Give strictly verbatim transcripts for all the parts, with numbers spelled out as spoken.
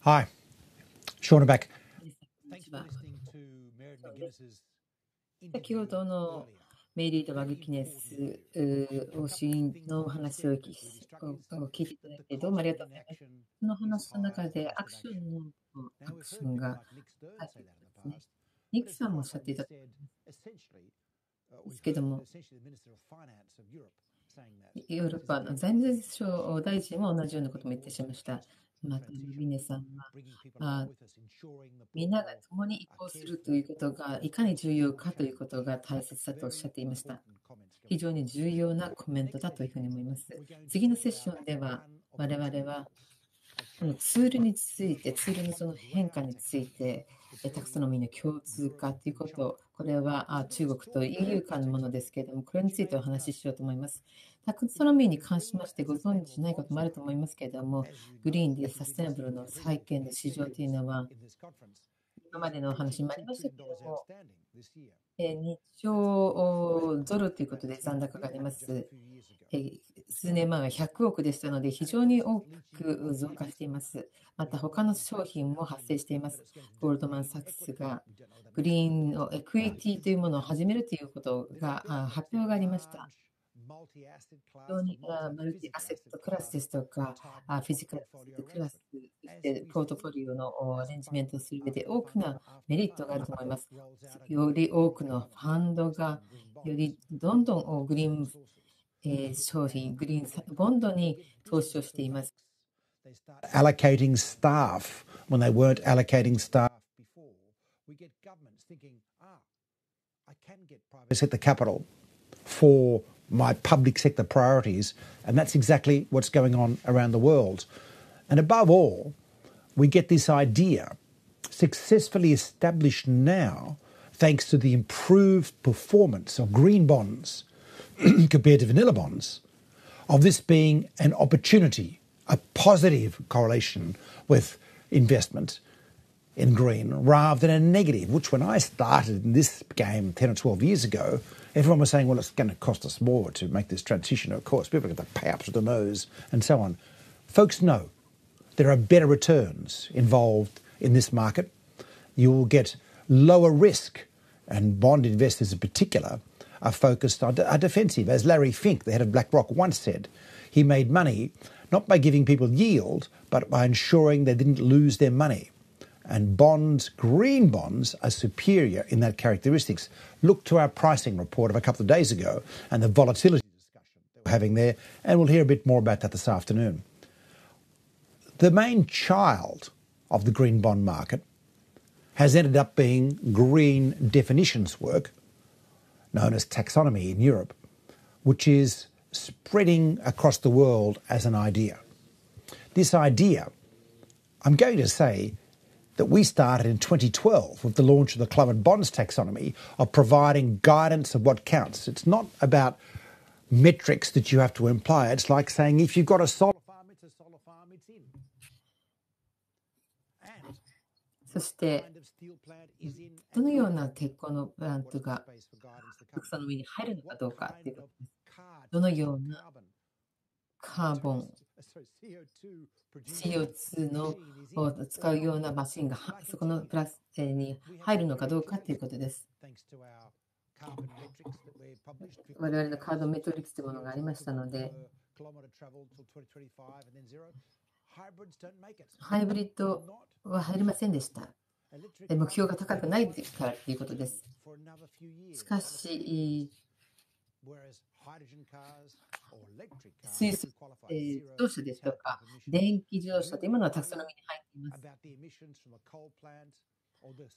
Hi, Shauna back. 先ほどのメリーとマグキネスを主因の話を聞いていただいてどうもありがとうございます。その話の中でアクションのアクションが入っていますね。ニクさんもおっしゃっていたですけども、ヨーロッパの財務省大臣も同じようなことも言ってしまいました。また、ミネさんは、あみんなが共に移行するということがいかに重要かということが大切だとおっしゃっていました。非常に重要なコメントだというふうに思います。次のセッションでは、我々はこのツールについて、ツールのその変化について、タクソノミーの共通化ということ、これは中国と イーユー 間のものですけれども、これについてお話ししようと思います。タクソノミーに関しましてご存知ないこともあると思いますけれども、グリーンでサステナブルの債券の市場というのは、今までのお話にもありましたけれども、にちょうドルということで残高があります。数年前はひゃくおくでしたので、非常に大きく増加しています。また、他の商品も発生しています。ゴールドマン・サックスがグリーンのエクイティというものを始めるということが発表がありました。非常にマルチアセットクラスですとか、フィジカルクラスでポートフォリオのアレンジメントをする上で大きなメリットがあると思います。より多くのファンドがよりどんどんグリーン、えー、商品、グリーンボンドに投資をしています。 Allocating staff when they weren't allocating staff before. We get governments thinking, ah, I can get private sector capital for my public sector priorities, and that's exactly what's going on around the world. And above all, we get this idea successfully established now thanks to the improved performance of green bonds compared to vanilla bonds, of this being an opportunity, a positive correlation with investment in green rather than a negative, which when I started in this game ten or twelve years ago, everyone was saying, well, it's going to cost us more to make this transition. Of course, people are going to pay up to the nose and so on. Folks know there are better returns involved in this market. You will get lower risk, and bond investors in particular are focused on, are defensive. As Larry Fink, the head of BlackRock, once said, he made money not by giving people yield, but by ensuring they didn't lose their money. And bonds, green bonds, are superior in that characteristics. Look to our pricing report of a couple of days ago and the volatility discussion we're having there, and we'll hear a bit more about that this afternoon. The main child of the green bond market has ended up being green definitions work, known as taxonomy in Europe, which is spreading across the world as an idea. This idea, I'm going to say, that we started in twenty twelve with the launch of the Club and Bonds taxonomy of providing guidance of what counts. It's not about metrics that you have to imply. It's like saying if you've got a solar farm, it's a solar farm, it's in. そして、どのような鉄鋼のプラントがタクソノミーに入るのかどうかということです。どのようなカーボン、シーオーツー のを使うようなマシンがそこのプラスに入るのかどうかということです。我々のカーボンメトリックスというものがありましたので、ハイブリッドは入りませんでした。目標が高くないからということです。しかし、水素、えー、自動車ですとか電気自動車というものはタクソノミーに入っています。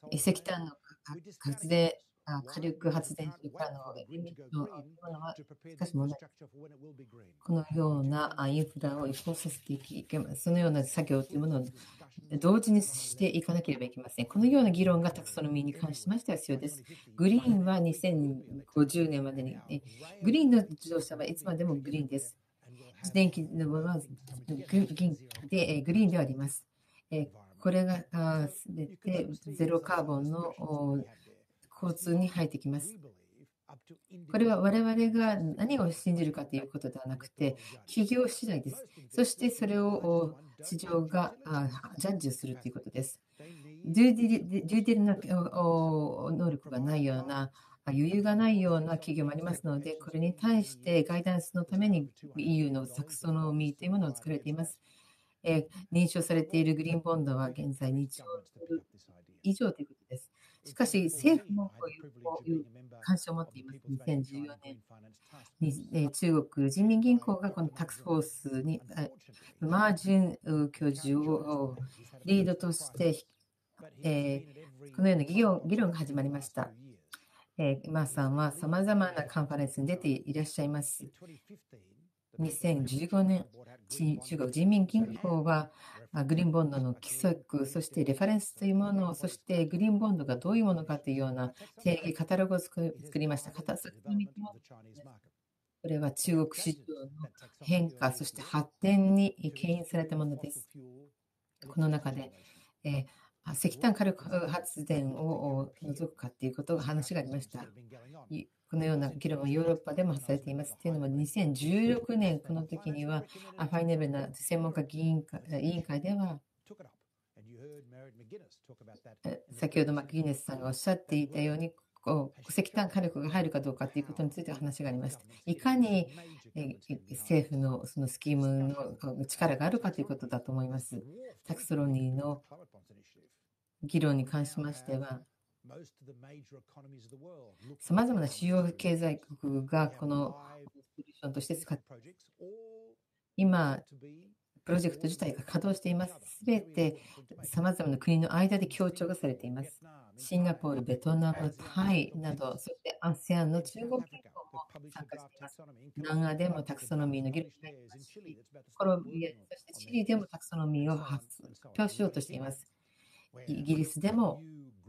石炭の発電、火力発電所からのエミッションというものはしかし問題。このようなインフラを移行させていきます。そのような作業というものを同時にしていかなければいけません。このような議論がタクソノミーに関しましては必要です。グリーンはにせんごじゅうねんまでに、グリーンの自動車はいつまでもグリーンです。電気のものは銀でグリーンではあります。これがすべてゼロカーボンの交通に入ってきます。 これは我々が何を信じるかということではなくて、企業次第です。そしてそれを市場がジャッジするということです。デューディデューディルの能力がないような、余裕がないような企業もありますので、これに対してガイダンスのために イーユー のタクソノミーというものを作られています。えー認証されているグリーンボンドは現在にちょうドル以上ということです。しかし、政府もこういうこういう関心を持っています。にせんじゅうよねんに、えー中国人民銀行がこのタクスフォースに、あマージンう教授をリードとして、えーこのような議論議論が始まりました。えーマーさんはさまざまなカンファレンスに出ていらっしゃいます。にせんじゅうごねん、ち中国人民銀行はあグリーンボンドの規則、そしてレファレンスというものを、そしてグリーンボンドがどういうものかというような定義、カタログを作作りました。カタログの見てもこれは中国市場の変化、そして発展に牽引されたものです。この中で、えーあ石炭火力発電を除くかということが話がありました。いこのような議論はヨーロッパでもされています。というのも、にせんじゅうろくねん、この時には、あファイネルな専門家議員会委員会では、え先ほどマクギネスさんがおっしゃっていたように、こう石炭火力が入るかどうかということについて話がありました。いかにえ政府のそのスキームの力があるかということだと思います。タクソロニーの議論に関しましては、さまざまな主要経済国がこのソリューションとして使っています。今、プロジェクト自体が稼働しています。すべてさまざまな国の間で協調がされています。シンガポール、ベトナム、タイなど、そして アセアン の中国銀行も参加しています。南アでもタクソノミーの議論に入りますし、コロンビア、そしてチリでもタクソノミーを発表しようとしています。イギリスでも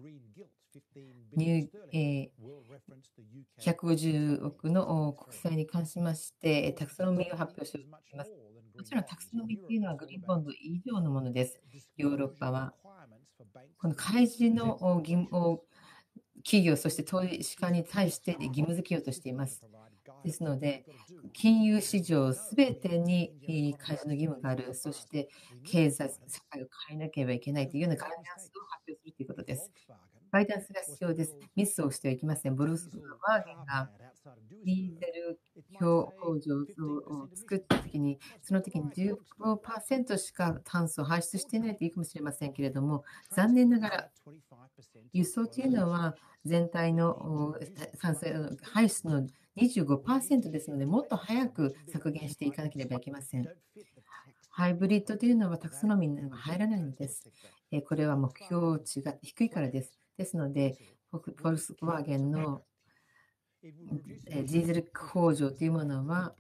ニュー、えー、ひゃくごじゅうおくの国債に関しましてタクソノミーを発表しています。もちろんタクソノミーというのはグリーンボンド以上のものです。ヨーロッパはこの開示の義務を企業、そして投資家に対して義務付けようとしています。ですので、金融市場すべてに開示の義務がある、そして経済社会を変えなければいけないというようなガイダンスを発表するということです。ガイダンスが必要です。ミスをしてはいけません。ボルスワーゲンがディーゼル工場を作ったときに、その時に じゅうごパーセント しか炭素を排出していないといいかもしれませんけれども、残念ながら輸送というのは全体の炭素排出の にじゅうごパーセント ですので、もっと早く削減していかなければいけません。ハイブリッドというのはタクソノミーには入らないのです。これは目標値が低いからです。ですので、フォルスワーゲンのディーゼル工場というものは、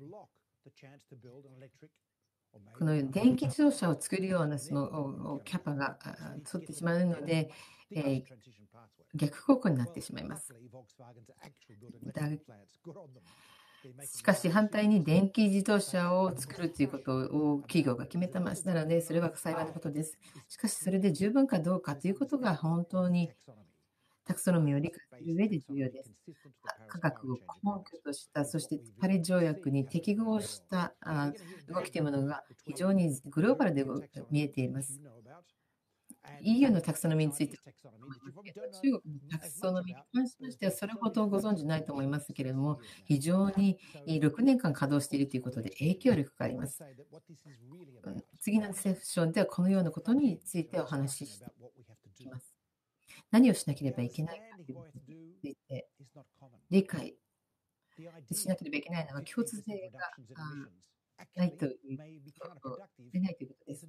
この電気自動車を作るようなそのキャパが取ってしまうので、えー、逆方向になってしまいます。しかし反対に電気自動車を作るということを企業が決めたましたので、それは幸いなことです。しかしそれで十分かどうかということが本当にタクソノミーを理解する上で重要です。科学を根拠とした、そしてパリ条約に適合した動きというものが非常にグローバルで見えています。イーユー のタクソノミーについては、中国のタクソノミーに関しましてはそれほどご存じないと思いますけれども、非常にろくねんかん稼働しているということで影響力があります。次のセッションではこのようなことについてお話ししていきます。何をしなければいけないかということについて理解しなければいけないのは共通性がないということでないということです。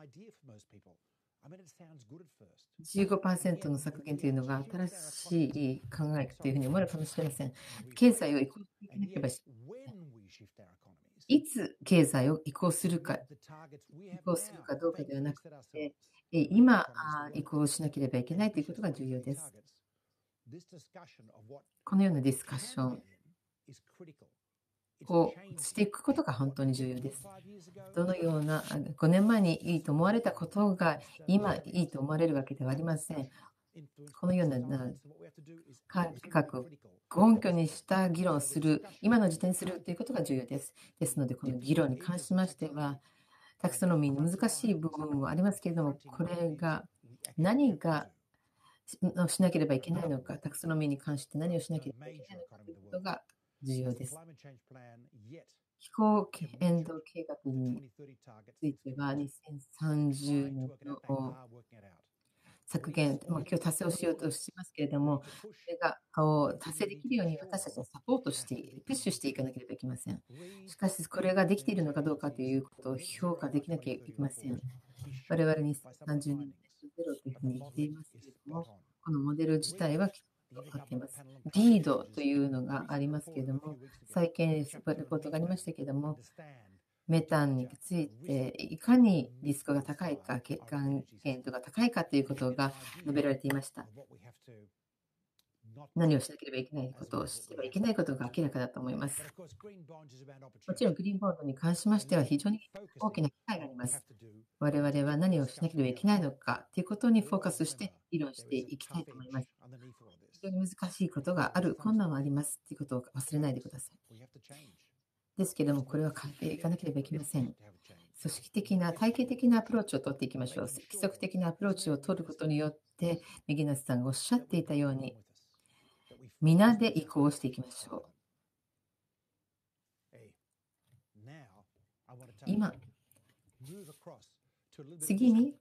じゅうごパーセント の削減というのが新しい考えというふうに思われるかもしれません。経済を移行していかなければいけない。いつ経済を移行するか、移行するかどうかではなくて、今移行しなければいけないということが重要です。このようなディスカッションをしていくことが本当に重要です。どのようなごねんまえにいいと思われたことが今いいと思われるわけではありません。 このような改革を根拠にした議論をする、今の時点にするということが重要です。ですので、この議論に関しましては、タクソノミーの難しい部分はありますけれども、これが何がしなければいけないのか、タクソノミーに関して何をしなければいけないのかということが重要です。気候変動計画については、にせんさんじゅうねんの削減、まあ、今日達成をしようとしていますけれども、それが達成できるように私たちはサポートして、プッシュしていかなければいけません。しかし、これができているのかどうかということを評価できなきゃいけません。我々にせんさんじゅうねんゼロというふうに言っていますけれども、このモデル自体はきっと合っています。リードというのがありますけれども、最近レポートがありましたけれども、メタンについていかにリスクが高いか、血管検度が高いかということが述べられていました。何をしなければいけないことをしてはいけないことが明らかだと思います。もちろんグリーンボンドに関しましては非常に大きな機会があります。我々は何をしなければいけないのかということにフォーカスして議論していきたいと思います。非常に難しいことがある、困難はありますということを忘れないでください。ですけれども、これは変えていかなければいけません。組織的な、体系的なアプローチを取っていきましょう。規則的なアプローチを取ることによって、メギナスさんがおっしゃっていたように、皆で移行していきましょう。今、次に、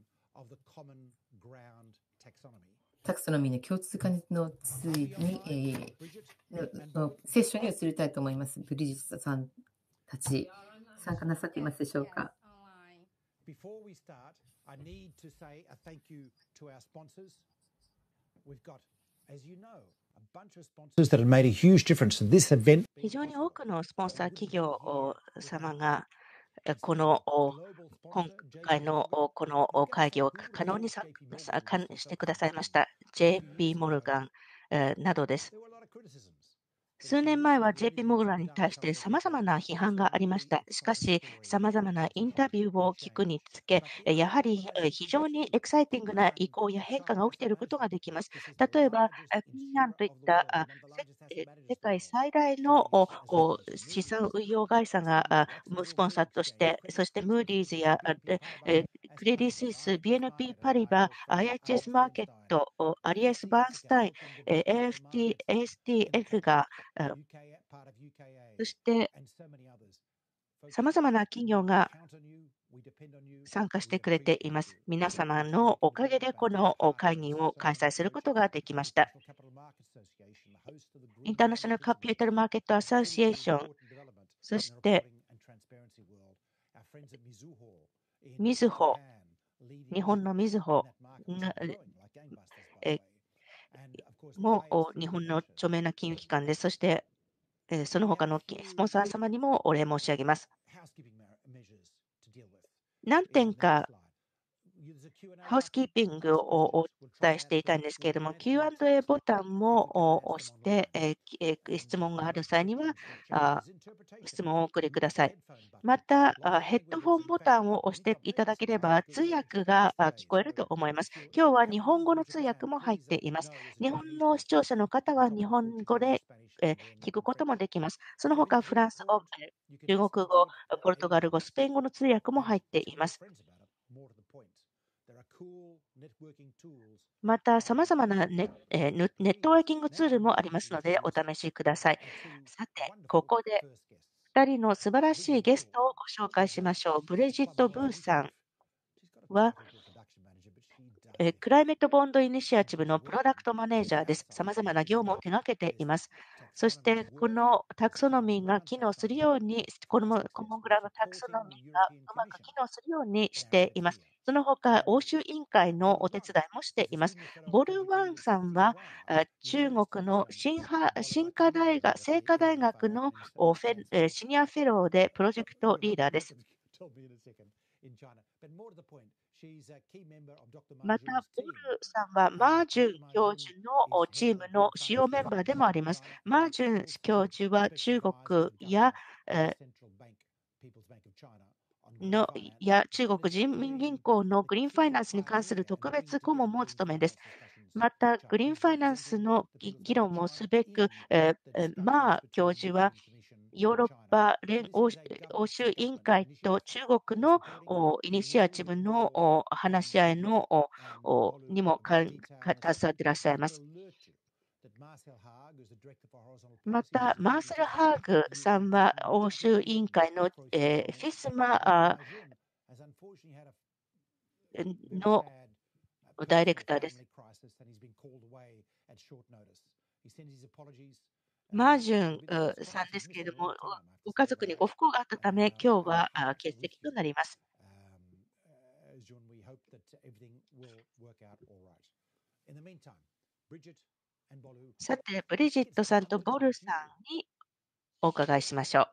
タクソノミーの共通化のついに、えー、のセッションに移りたいと思います。ブリジットさんたち、参加なさっていますでしょうか。Before we start, I need to say a thank you to our sponsors. We've got, as you know, a bunch of sponsors that have made a huge difference in this event. 非常に多くのスポンサー企業様がこの今回のこの会議を可能にしてくださいました。ジェイピー モルガンなどです。数年前は ジェイピー モルガンに対して様々な批判がありました。しかし、様々なインタビューを聞くにつけ、やはり非常にエキサイティングな移行や変化が起きていることができます。例えば、ピンナンといった世界最大の資産運用会社がスポンサーとして、そしてムーディーズやクレディ・スイス、ビーエヌピー パリバ、アイエイチエス マーケット、アリエス・バーンスタイン、エーエフティー、エーエスティーエフ がそして、さまざまな企業が参加してくれています。皆様のおかげでこの会議を開催することができました。インターナショナルカピタルマーケットアソシエーション、そして、みずほ、日本のみずほが、えも日本の著名な金融機関です。そして、その他のスポンサー様にもお礼申し上げます。何点かハウスキーピングをお伝えしていたんですけれども、キューアンドエー ボタンも押して、質問がある際には質問をお送りください。また、ヘッドフォンボタンを押していただければ、通訳が聞こえると思います。今日は日本語の通訳も入っています。日本の視聴者の方は日本語で聞くこともできます。その他、フランス語、中国語、ポルトガル語、スペイン語の通訳も入っています。また、さまざまなネットワーキングツールもありますので、お試しください。さて、ここでふたりの素晴らしいゲストをご紹介しましょう。ブレジット・ブーさんは、クライメットボンドイニシアチブのプロダクトマネージャーです。さまざまな業務を手掛けています。そして、このタクソノミーが機能するように、このコモングラのタクソノミーがうまく機能するようにしています。その他、欧州委員会のお手伝いもしています。ボルワンさんは、中国の新科大学、清華大学のシニアフェローでプロジェクトリーダーです。また、ボルさんはマージュン教授のチームの主要メンバーでもあります。マージュン教授は中国や、えのや中国人民銀行のグリーンファイナンスに関する特別顧問もお務めです。また、グリーンファイナンスの議論をすべく、えー、マー教授は、ヨーロッパ連欧欧州委員会と中国のイニシアチブの話し合いのにもかか携わっていらっしゃいます。また、マーセル・ハーグさんは欧州委員会の、えー、フィスマのダイレクターです。マージュンさんですけれども、ご家族にご不幸があったため、今日は欠席となります。さて、ブリジットさんとボルさんにお伺いしましょう。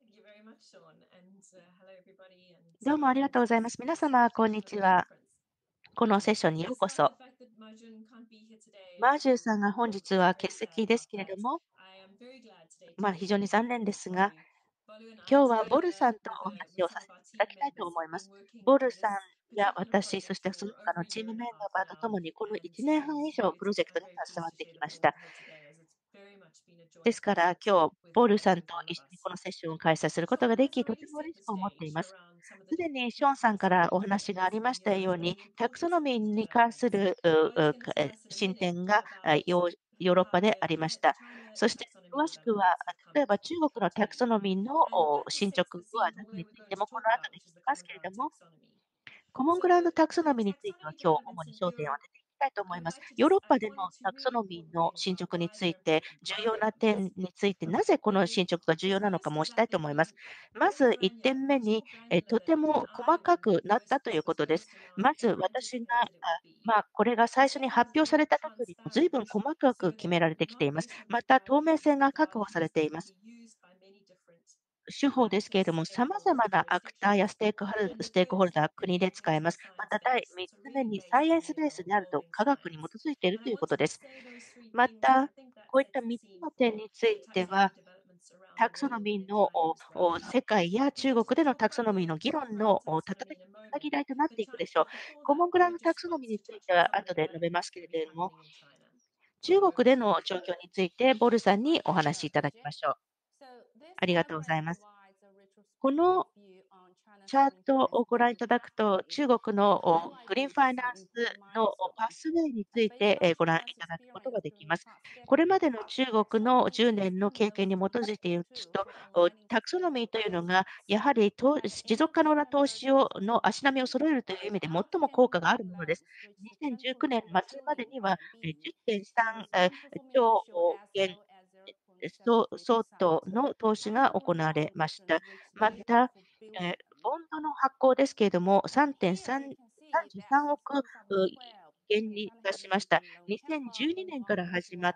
どうもありがとうございます。皆様、こんにちは。このセッションにようこそ。マージュンさんが本日は欠席ですけれども、まあ、非常に残念ですが、今日はボルさんとお話をさせていただきたいと思います。ボルさんや私、そしてその他のチームメンバーとともに、このいちねんはん以上プロジェクトに携わってきました。ですから、今日、ボルさんと一緒にこのセッションを開催することができ、とても嬉しく思っています。すでにショーンさんからお話がありましたように、タクソノミーに関する進展がヨーロッパでありました。そして、詳しくは、例えば中国のタクソノミーの進捗は何についてもこの後で聞きますけれども、コモングラウンドタクソノミーについては今日主に焦点を当てていきたいと思います。ヨーロッパでのタクソノミーの進捗について、重要な点について、なぜこの進捗が重要なのか申したいと思います。まずいってんめに、えとても細かくなったということです。まず私が、あまあ、これが最初に発表された時よりも随分細かく決められてきています。また透明性が確保されています。手法ですけれども、様々なアクターやステークホルステークホルダー、国で使えます。まただいみっつめにサイエンスベースであると科学に基づいているということです。また、こういったみっつの点については、タクソノミーの世界や中国でのタクソノミーの議論のたたき台となっていくでしょう。コモングラウンドタクソノミーについては後で述べますけれども、中国での状況についてボルさんにお話しいただきましょう。ありがとうございます。このチャートをご覧いただくと、中国のグリーンファイナンスのパスウェイについてご覧いただくことができます。これまでの中国のじゅうねんの経験に基づいていると、タクソノミーというのが、やはり持続可能な投資をの足並みを揃えるという意味で最も効果があるものです。にせんじゅうきゅうねん末までには じゅってんさんちょう元相当の投資が行われました。また、えーボンドの発行ですけれども、さんてんさんじゅうさんおく元に達しました。にせんじゅうにねんから始まって、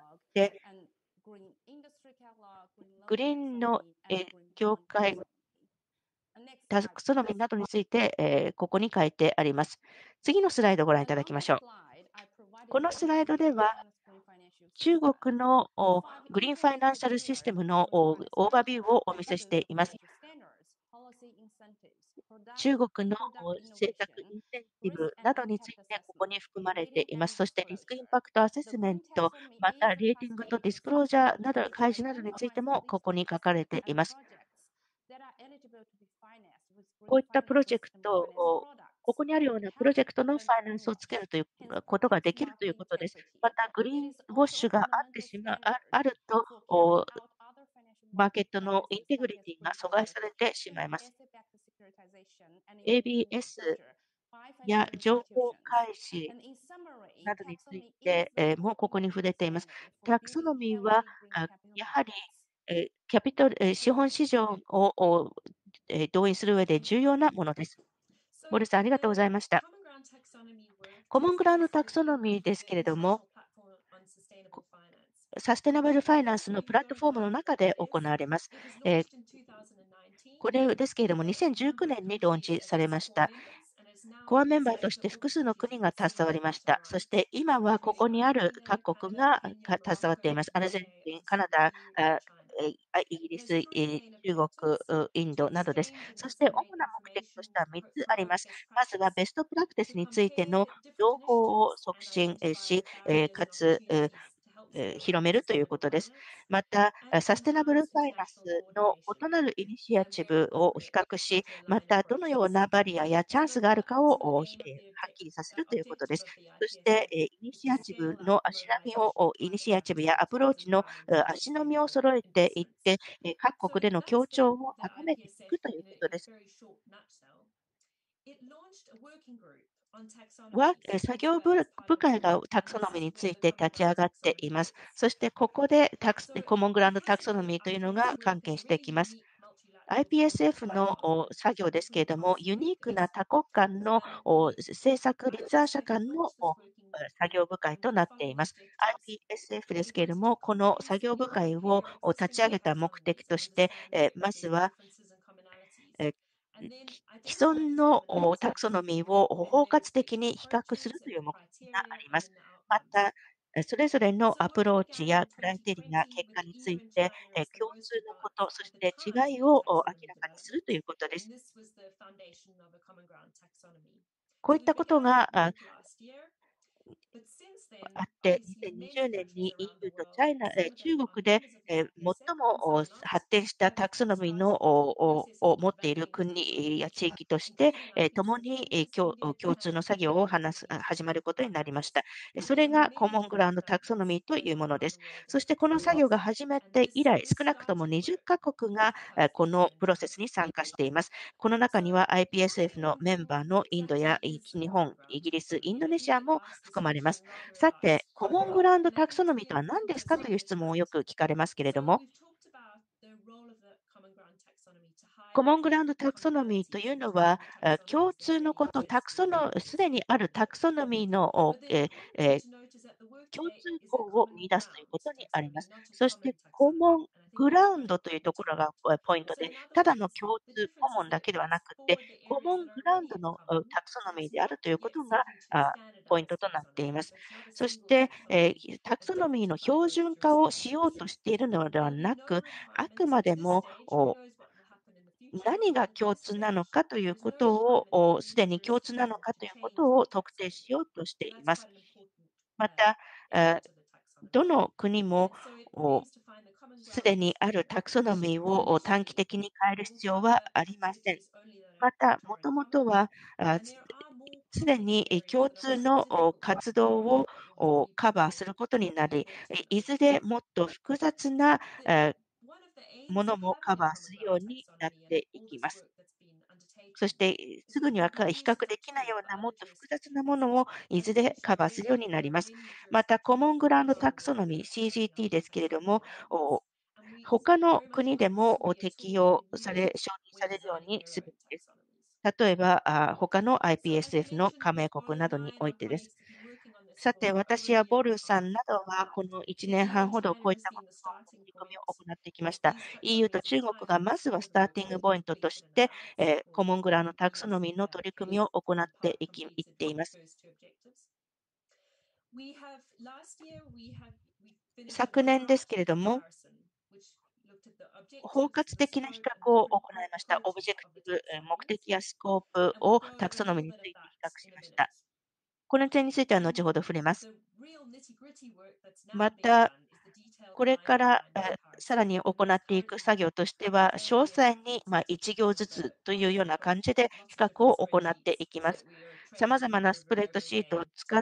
グリーンの、えー業界、タクソノミーなどについて、えーここに書いてあります。次のスライドをご覧いただきましょう。このスライドでは、中国のグリーンファイナンシャルシステムのオーバービューをお見せしています。中国の政策インセンティブなどについてここに含まれています。そしてリスクインパクトアセスメント、またレーティングとディスクロージャーなど、開示などについてもここに書かれています。こういったプロジェクトを、ここにあるようなプロジェクトのファイナンスをつけるということができるということです。また、グリーンウォッシュがあってしまうああると、マーケットのインテグリティが阻害されてしまいます。エービーエス や情報開示などについてもここに触れています。タクソノミーはやはりキャピタル資本市場を動員する上で重要なものです。ボルさん、ありがとうございました。コモングラウンドタクソノミーですけれども、サステナブルファイナンスのプラットフォームの中で行われます。えー、これですけれども、にせんじゅうきゅうねんにローンチされました。コアメンバーとして複数の国が携わりました。そして今はここにある各国が携わっています。アルゼンチン、カナダ、 えーイギリス、えー中国、インドなどです。そして主な目的としてはみっつあります。まずはベストプラクティスについての情報を促進えーし、えーかつ、えーえー広めるということです。また、えーサステナブルファイナンスの異なるイニシアチブを比較し、また、どのようなバリアやチャンスがあるかをおひえーはっきりさせるということです。そして、えーイニシアチブの足並みを、おイニシアチブやアプローチのえー足並みを揃えていって、えー各国での協調を高めていくということです。は、え作業部部会がタクソノミについて立ち上がっています。そしてここでタクスコモングランドタクソノミというのが関係してきます。アイピーエスエフ のお作業ですけれども、ユニークな多国間のお政策立案者間のお作業部会となっています。アイピーエスエフ ですけれども、この作業部会をお立ち上げた目的として、えまずは、えき既存のおタクソノミーを包括的に比較するという目的があります。また、えそれぞれのアプローチやクライテリア、結果について、え共通のこと、そして違いをお明らかにするということです。こういったことがああって、にせんにじゅうねんに イーユー とチャイナ、えー中国で、えー最もお発展したタクソノミーのおおを持っている国や地域として、えー共にえー共共通の作業を話すあ始まることになりました。えそれがコモングラウンドタクソノミーというものです。そしてこの作業が始まって以来、少なくともにじゅっカ国がえーこのプロセスに参加しています。この中には アイピーエスエフ のメンバーのインドやい日本、イギリス、インドネシアも含まれます。さて、コモングラウンドタクソノミーとは何ですかという質問をよく聞かれますけれども、コモングラウンドタクソノミーというのは、あ共通のこと、タクソノ、すでにあるタクソノミーのおえーえー共通項を見出すということにあります。そして、コモングラウンドというところがえポイントで、ただの共通、コモンだけではなくて、コモングラウンドのうタクソノミーであるということがあポイントとなっています。そして、えータクソノミーの標準化をしようとしているのではなく、あくまでもお何が共通なのかということを、おすでに共通なのかということを特定しようとしています。また、あどの国もおすでにあるタクソノミーをお短期的に変える必要はありません。また、もともとは、あすすでにえ共通のお活動をおカバーすることになり、えいずれもっと複雑なえものもカバーするようになっていきます。そして、すぐにはか比較できないようなもっと複雑なものをいずれカバーするようになります。また、コモングラウンドタクソノミー シージーティー ですけれども、お他の国でもお適用され、承認されるようにすべきです。例えば、あ他の アイピーエスエフ の加盟国などにおいてです。さて、私やボルさんなどは、このいちねんはんほどこういったことの取り組みを行ってきました。イーユー と中国がまずはスターティングポイントとして、えーコモングラのタクソノミーの取り組みを行っていきいっています。昨年ですけれども、包括的な比較を行いました。オブジェクティブ、えー目的やスコープをタクソノミーについて比較しました。この点については後ほど触れます。また、これから、え、さらに行っていく作業としては、詳細に、ま、いち行ずつというような感じで比較を行っていきます。様々なスプレッドシートを使って、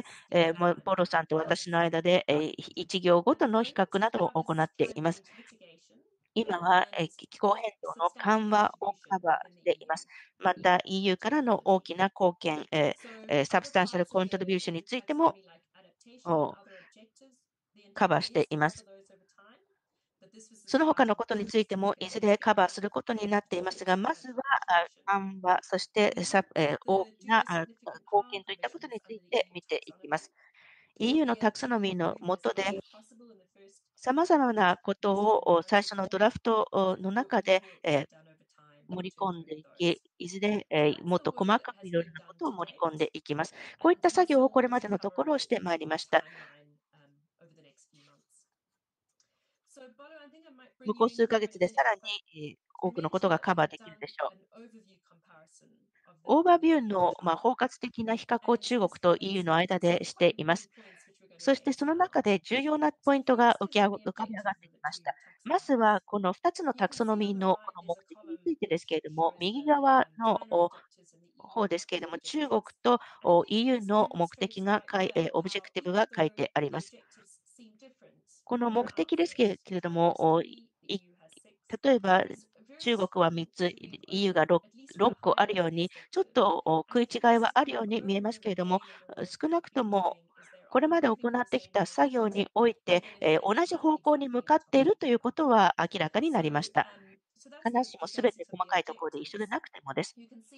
え、もボロさんと私の間で、え、いち行ごとの比較などを行っています。今は、え、気候変動の緩和をカバーしています。また イーユー からの大きな貢献、ええ、サブスタンシャルコントリビューションについても、おカバーしています。その他のことについても、いずれカバーすることになっていますが、まずは、あ緩和、そしてさえ大きなあ貢献といったことについて見ていきます。イーユー のタクソノミーの下で、様々なことを最初のドラフトの中で、え盛り込んでいき、いずれ、えもっと細かくいろいろなことを盛り込んでいきます。こういった作業をこれまでのところをしてまいりました。 向こう数ヶ月でさらに多くのことがカバーできるでしょう。オーバービューの、まあ、包括的な比較を中国と イーユー の間でしています。そしてその中で重要なポイントが浮き上浮かび上がってきました。まずはこのふたつのタクソノミーのこの目的についてですけれども、右側の方ですけれども、中国と イーユー の目的が書い、えーオブジェクティブが書いてあります。この目的ですけれども、おい例えば中国はみっつ、イーユー が ろっこあるように、ちょっとお食い違いはあるように見えますけれども、少なくともこれまで行ってきた作業において、えー同じ方向に向かっているということは明らかになりました。必ずしもすべて細かいところで一緒でなくてもです。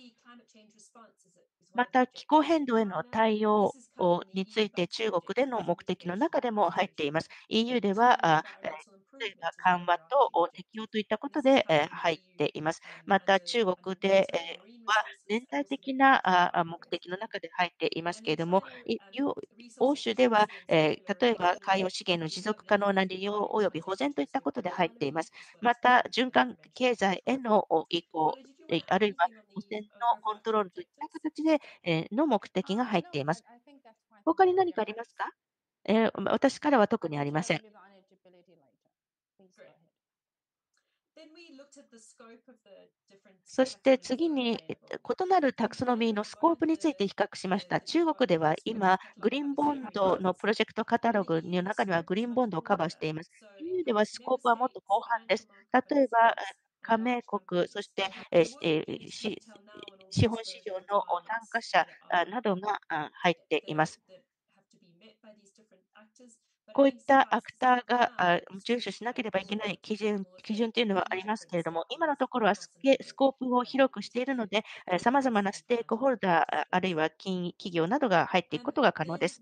また、気候変動への対応をについて中国での目的の中でも入っています。イーユー では、あえー例えば緩和とお適用といったことでえー入っています。また、中国でえーは全体的なああ目的の中で入っていますけれども、いよ欧州では、えー例えば海洋資源の持続可能な利用及び保全といったことで入っています。また、循環経済へのお移行、えあるいは汚染のコントロールといった形で、えーの目的が入っています。他に何かありますか？えー私からは特にありません。そして次に、えっと異なるタクソノミーのスコープについて比較しました。中国では今、グリーンボンドのプロジェクトカタログの中にはグリーンボンドをカバーしています。イーユー ではスコープはもっと広範です。例えば、え加盟国、そして、えしえーし資本市場の参加者あなどがあ入っています。こういったアクターがあ遵守しなければいけない基準基準というのはありますけれども、今のところはスケスコープを広くしているので、さまざまなステークホルダー、ああるいは金企業などが入っていくことが可能です。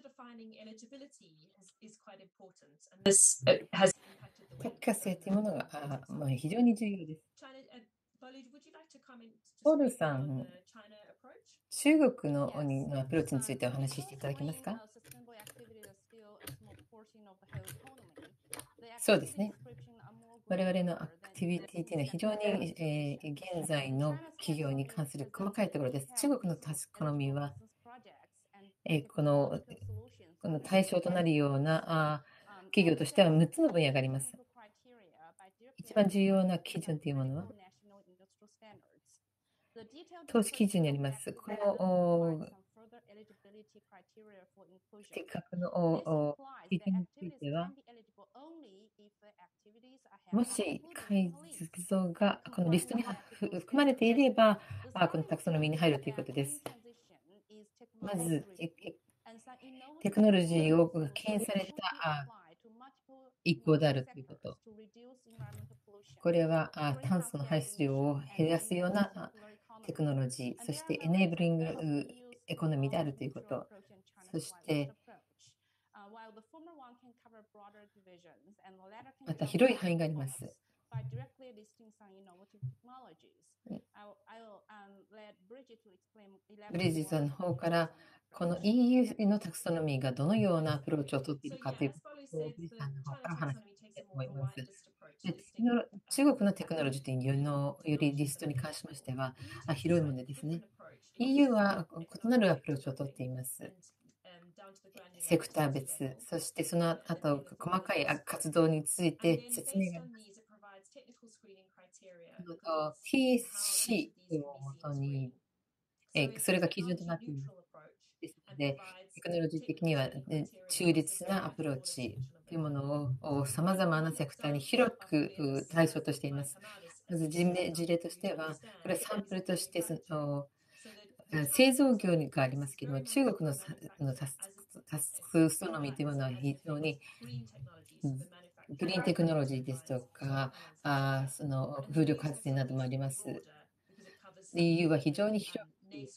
適格性というものがあ、まあ、非常に重要です。ポールさん、中国ののアプローチについてお話ししていただけますか？そうですね。我々のアクティビティというのは非常に、えー現在の企業に関する細かいところです。中国のタスクノミーは、えーこのこの対象となるようなあ企業としてはむっつの分野があります。一番重要な基準というものは、投資基準にあります。この適格のお基準については、もし改造がこのリストに含まれていれば、あこのタクソノミーに入るということです。まず、テクノロジーを牽引されたあ移行であるということ。これはあ炭素の排出量を減らすようなあテクノロジー、そしてエネーブリングエコノミーであるということ。そして、また広い範囲があります。ブリジットの方からこの イーユー のタクソノミーがどのようなアプローチを取っているかということをブリさんの方からお話ししたいと思います。でテクノロ中国のテクノロジーというのよりリストに関しましてはあ広いものですね。イーユー は異なるアプローチを取っています。セクター別、そしてその後細かい活動について説明があります。ティーエスシー をもとに、えーそれが基準となっています。ですので、テクノロジー的には、ね、中立なアプローチというものをさまざまなセクターに広く対象としています。まず事例事例としては、これはサンプルとしてその製造業がありますけれども、中国のさのタスタスクストノミーというものは非常にグリーンテクノロジーですとか、あその風力発電などもあります。イーユー は非常に広く、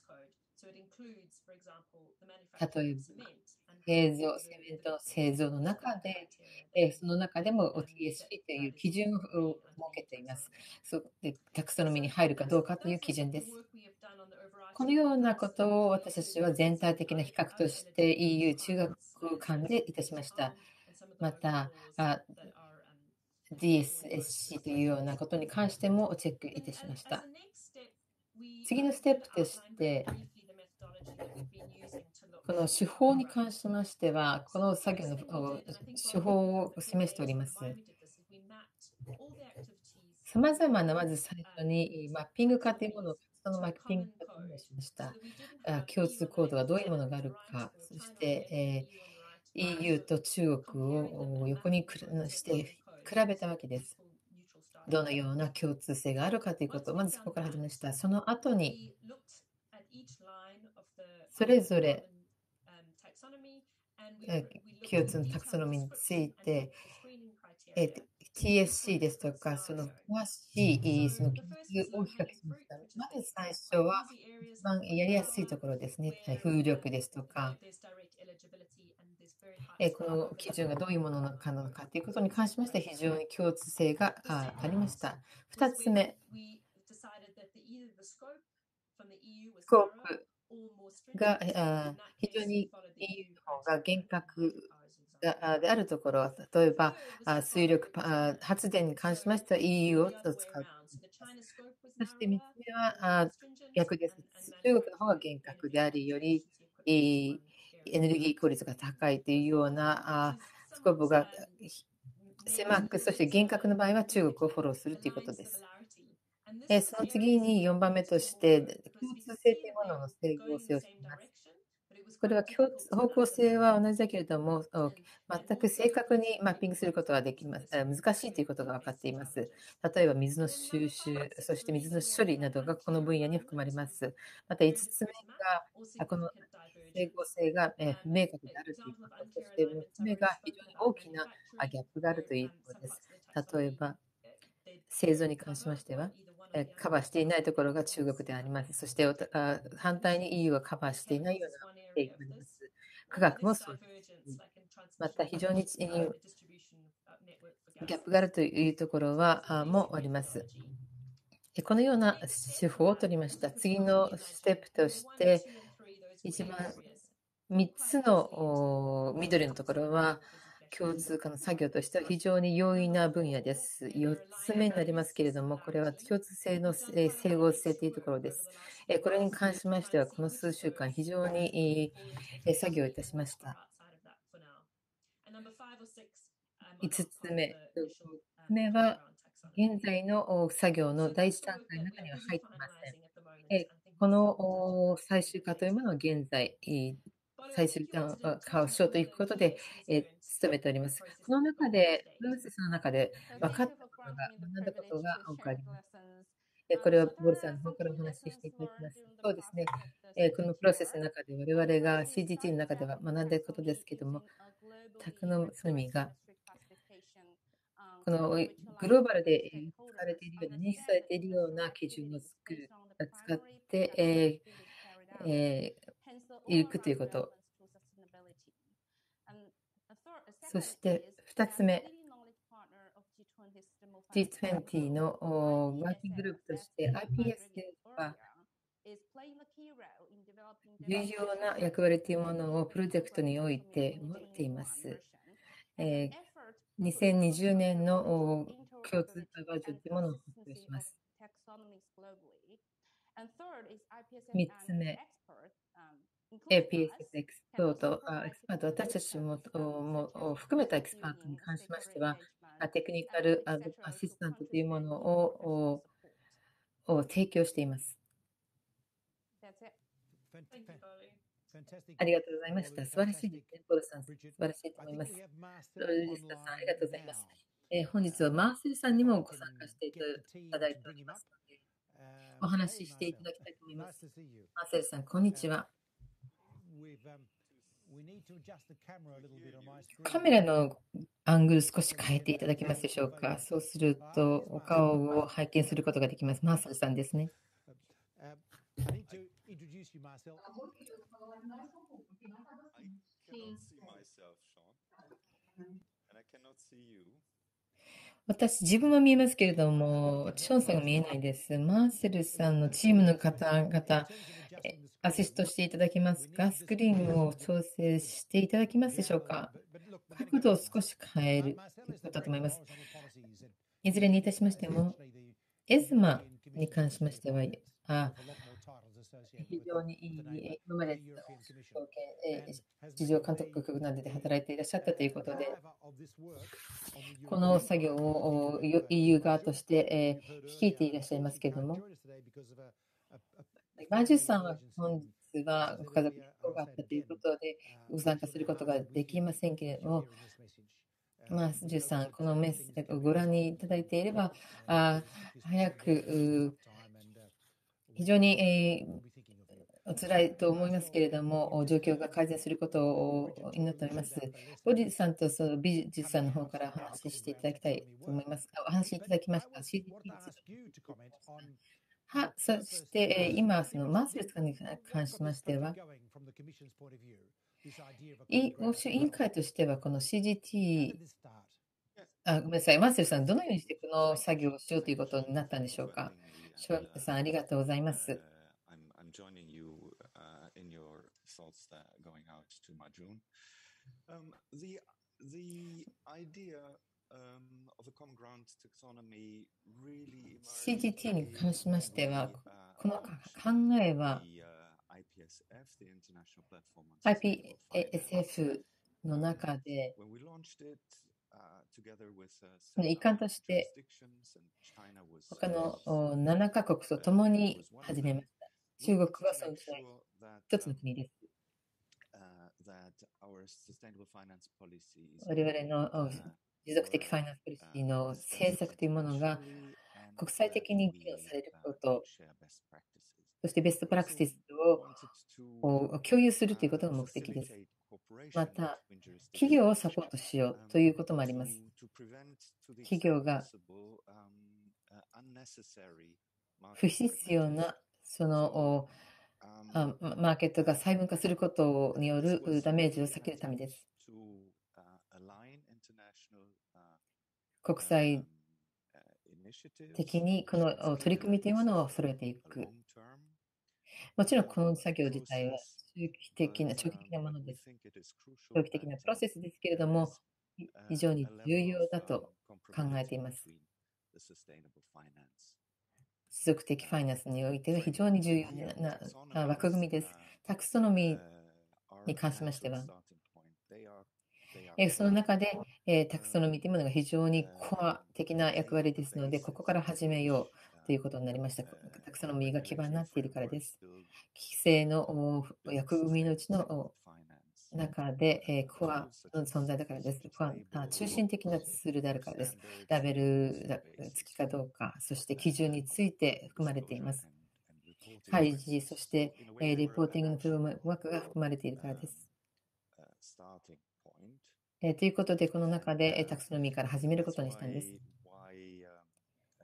例えば製造、セメントの製造の中で、えその中でも ティーエスシー という基準を設けています。そうでタクソノミーに入るかどうかという基準です。このようなことを私たちは全体的な比較として イーユー 中学間でいたしました。また、あディーエスエスシー というようなことに関してもチェックいたしました。次のステップとして、この手法に関しましては、この作業の手法を示しております。さまざまな、まず最初にマッピング化というものを、そのマッピング化というものをしました。共通コードがどういうものがあるか、そして、えー、イーユー と中国を横にして比べたわけです。どのような共通性があるかということを、まずそこから始めました。その後に、それぞれ共通のタクソノミについて、えー、ティーエスシー ですとか、その詳しいその記述を比較しました。まず最初は、一番やりやすいところですね。風力ですとか、えー、この基準がどういうものなのかということに関しまして非常に共通性がありました。ふたつめ、スコープが非常に イーユー の方が厳格であるところ、例えば水力発電に関しましては イーユー を使う。そしてみっつめは逆です。中国の方が厳格であり、よりエネルギー効率が高いというようなスコープが狭く、そして厳格の場合は中国をフォローするということです。その次によんばんめとして、共通性というものの整合性をします。これは共通方向性は同じだけれども、全く正確にマッピングすることができます。難しいということが分かっています。例えば水の収集、そして水の処理などがこの分野に含まれます。またいつつめが、この整合性が不明確であるということ、そしてみっつめが非常に大きなギャップがあるということです。例えば、製造に関しましては、カバーしていないところが中国であります。そして反対に イーユー がカバーしていないような例があります。科学もそうです。また非常にギャップがあるというところはもあります。このような手法を取りました。次のステップとして、一番みっつの緑のところは、共通化の作業としては非常に容易な分野です。よっつめになりますけれども、これは共通性の整合性というところです。これに関しましては、この数週間、非常に作業いたしました。いつつめ、みっつめは、現在の作業の第一段階の中には入っていません。この最終化というものは現在、最終化をしようということで、えー、努めております。この中で、プロセスの中で分かったことが、学んだことが多くあります。これはボルさんの方からお話ししていただきます。そうですね。このプロセスの中で我々が シージーティー の中では学んだことですけれども、タクノソミがこのグローバルで使われているような、認識されているような基準を作る、使って、えーえー、いくということ。そしてふたつめ、ジーにじゅう のワーキンググループとして アイピーエス は重要な役割というものをプロジェクトにおいて持っています。えー、にせんにじゅうねんの共通化バージョンというものを発表します。みっつめ、エーピーエス エクスパート、エクスパート、私たちもも含めたエキスパートに関しましては、テクニカルアシスタントというものをを提供しています。ありがとうございました。素晴らしいですね、ポールさん。素晴らしいと思います。ロリスタさん、ありがとうございます。えー、本日はマーセルさんにもご参加していただいておりますので、お話ししていただきたいと思います。マーセルさん、こんにちは。カメラのアングル少し変えていただけますでしょうか。そうするとお顔を拝見することができます。マーセルさんですね。私、自分は見えますけれども、ショーンさんが見えないです。マーセルさんのチームの方々、アシストしていただけますか？スクリーンを調整していただけますでしょうか？角度を少し変えるということだと思います。 いずれにいたしましても、エスマに関しましては、あ非常にいい、今まで証券、えー市場監督局などで働いていらっしゃったということで、この作業を イーユー 側として、えー率いていらっしゃいますけれども、マージュさんは本日はご家族に不幸があったということで、ご参加することができませんけれども、マージュさん、このメッセージをご覧にいただいていれば、あ早く、非常に、えーお辛いと思いますけれども、状況が改善することを祈っております。ボディさんとその美術さんの方からお話ししていただきたいと思います。お話しいただきました。シーディーピー については、そして、えー今、そのマースルさんに関しましては、い欧州委員会としては、この シージーティー、あ、ごめんなさい、マースルさん、どのようにしてこの作業をしようということになったんでしょうか。ショークさん、ありがとうございます。 thoughts that are going out to Majun. Um, the the idea um, of a common ground taxonomy really シージーティー に関しましては、 emerged この uh, 考 after えは the uh, I P S F, the International Platform on アイ Sustainable ピーエスエ Finance. フ の中で When we launched it uh, together with uh, その seven 一環 other として jurisdictions, and China was 他 uh, のおななカ国と共 uh, に was one of 始めま them. した。 We 中 wanted 国は to その make うちの sure that 一つの um, 国です。 uh, that our sustainable finance policies 我々のお uh, 持続的 were ファイナンスポリシ uh, ーの assessed 政策というものが internationally and 国際 that 的に議論 we される uh, こ could と、 share best practices. そしてベストプ We ラク also ティスを wanted to お共有するということ uh, が目的です。 facilitate ま cooperation た、 between 企業を jurisdictions サポートしよう um, ということもあります。 to, to prevent to the 企 extent 業が possible um, uh, unnecessary 不 market 必要 fragmentation. なその So お um, あマーケットが細分化することによ this る was ダメージを really 避 an けるためで attempt す。 to uh, align international uh, 国 um, 際 uh, initiatives 的にこのお取り組みというものを揃えてい a く。 long term もちろん um, この作業自体は process, 中期的 but な、長期的な um, もの we です。 think it is crucial 長期 that 的なプ uh, ロセスですけれど there も、 is 非 uh, 常 a に重 level 要 of だ um, と考えて comparability います。 between the sustainable finance. 持続的ファイナンスにおいては非常に重要 Here, なな taxonomies 枠組みです。 uh, タクソノミ uh, ーに are 関 a しまして natural は、 starting point. They are, they are えーその core. 中で、えータクソノミーというものが非常に Uh, コア的な they 役 are 割 the ですので、こ basis こから始め on よ which うという uh, ことになりました。 uh, タクソノミーが基盤に regulatory なっているからで frameworks す。 build 規制のお build 役組みのうち sustainable の finance 中で、えー uh, コア tools such の as 存在だからです。 such コ as アあ labels, 中心的なツールであるからです。 standards, ラベ and ル also 付き basis かどう for か、そして uh, 基準について含まれてい disclosure ます。 and, and reporting 開示、 frameworks. そし So て、 in a way, えー they レ were ポー a ティングのフレーム natural ワークが含まれているからで um, す。 uh, starting point. えーということで、この And 中で、えー uh, タクソノミーから始めるこ that's とにしたんです。 why, why um, uh,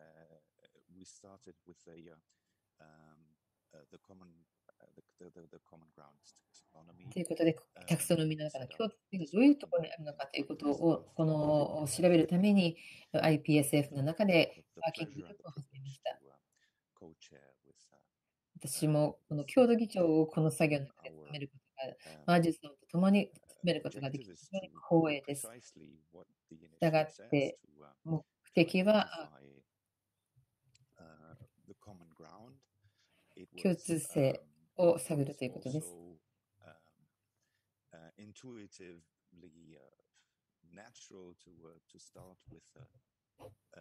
we started with the, uh, um, uh, the common, uh, the, the, the common ground taxonomy. ということで、 Um, タクソノミーの中の set 共 up 通点が this どういうと working ころに group あるの in かということ I P S F. を、この調べるために アイピーエスエフ の中 I've で got the ワーキンググ pleasure ルー and プ the を始めま privilege した。 to uh, co-chair with uh, 私もこの共同議長をこの作業の中で務め our ることが、 um, マージュさんと共に uh, 務めることができ objective て is 非常に to 光 do 栄です。 precisely what the したが initiative っ says て、 to uh, 目 to 的はあ identify uh, the common ground. It 共 was 通 um, 性 it を was 探るということです。 also um, uh, intuitively uh, natural to uh, to start with uh, uh,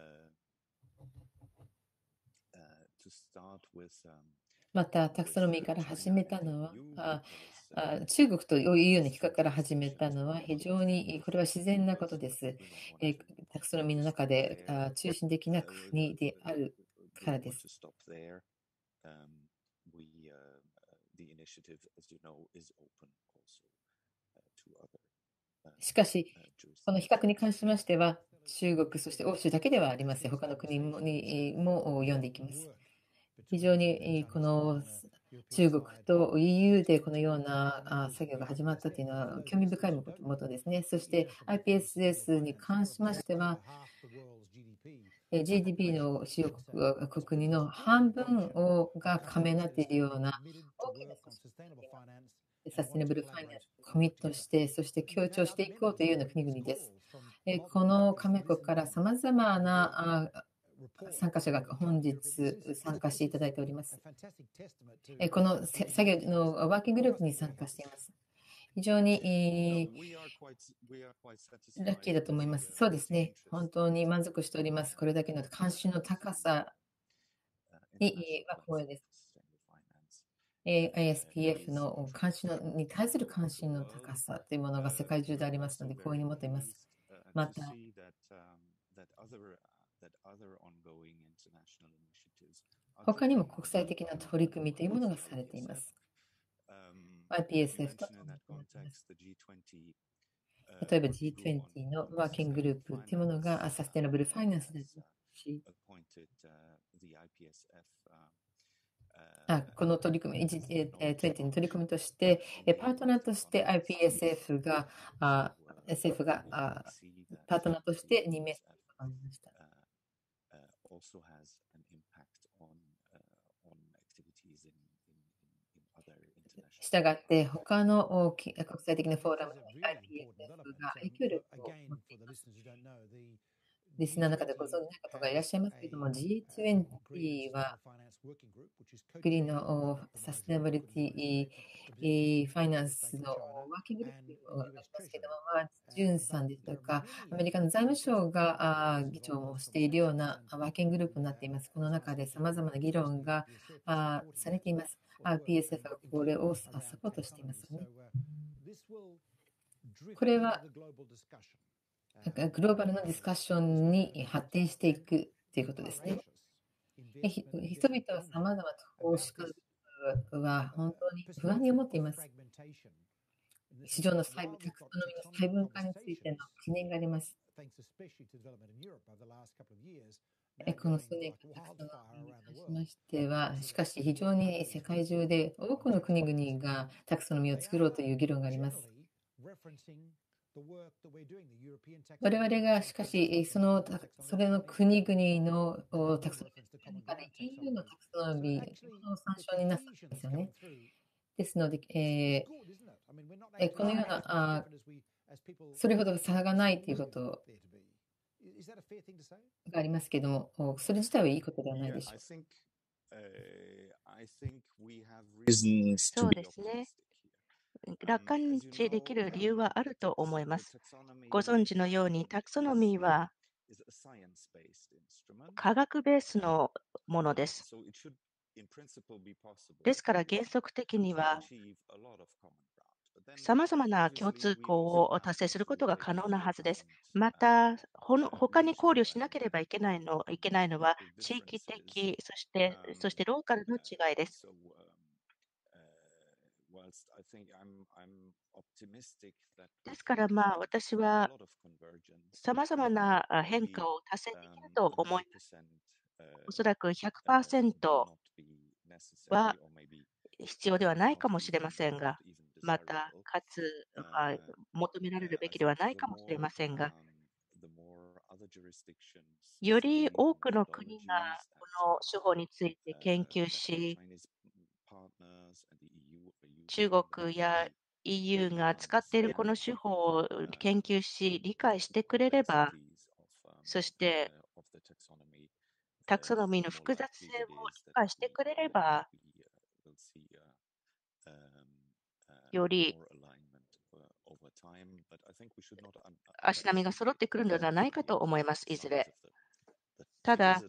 uh, to start with um, また、タクソノ with ミー uh, から始 China め and た the のは、 E U あ because uh, あ中国と イーユー の these 企 two 画から始めた jurisdictions の were は one 非 of 常 the にこれは foremost 自然なこ players, とで but す。 we were one え of ー the タクソノミーの to 中 stop で there. あ中心的な Uh, 国 the, で the, ある we から didn't で want す。 to stop there. Um, we uh, uh, the initiative, as you know, is open also uh, to other uh, しかし、 uh, この比較 jurisdictions. に関しましては、中国、そして欧州だけではありません。他の国もにも読んでいきます。非常にこの中国と イーユー でこのような作業が始まったというのは興味深いものですね。そして アイピーエスエス に関しましては、ジーディーピー の主要国の半分をが加盟になっているような大きな組織サステナブルファイナンスにコミットして、そして強調していこうというような国々です。 えーこの加盟国からさまざまなあ参加者が本日参加していただいております。えーこのせ作業のワーキンググループに参加しています。非常に、えーラッキーだと思います。そうですね。本当に満足しております。これだけの関心の高さには光栄です。えー アイエスピーエフ の関心のに対する関心の高さというものが世界中でありますので、光栄に思っています。また、他にも国際的な取り組みというものがされています。アイピーエスエフ と共に行っています。例えば ジートゥエンティー のワーキンググループというものがサステナブルファイナンスですし、あこの取り組み、ジートゥエンティー の取り組みとして、パートナーとして アイピーエスエフ が、あ エスエフ があパートナーとして任命されることになりました。したがって、他の大き国際的なフォーラムに アイピーエスエフ が影響力を持っています。リスナーの中でご存じない方がいらっしゃいますけれども、ジートゥエンティー は国のサステナビリティファイナンスのワーキンググループというのがありますけれども、まあ、ジュンさんですとか、アメリカの財務省があ議長をしているようなワーキンググループになっています。この中で様々な議論があされています。アイピーエスエフ がこれをサポートしていますよね。これはグローバルなディスカッションに発展していくということですね。ひ人々は様々な投資家は本当に不安に思っています。市場の細分、タクソノミの細分化についての懸念があります。この数年間、タクソノミに関しましては、しかし非常に世界中で多くの国々がタクソノミを作ろうという議論があります。我々がしかし、そのそれの国々のタクソノミの中で イーユー のタクソノミの参照になったんですよね。ですので、えー、このようなあそれほど差がないということがありますけれども、それ自体はいいことではないでしょう。 そうですね。楽観視できる理由はあると思います。ご存知のように、タクソノミーは科学ベースのものです。ですから原則的には、さまざまな共通項を達成することが可能なはずです。また、ほの他に考慮しなければいけないのいけないのは、地域的、そして、そしてローカルの違いです。ですから、まあ、私はさまざまな変化を達成できると思います。おそらくひゃくパーセントは必要ではないかもしれませんが、また、かつ、まあ、求められるべきではないかもしれませんが、より多くの国がこの手法について研究し、中国や イーユー が使っているこの手法を研究し、理解してくれれば、そしてタクソノミーの複雑性を理解してくれれば、より足並みが揃ってくるのではないかと思います、いずれ。ただ、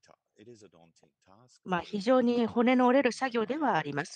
まあ、非常に骨の折れる作業ではあります。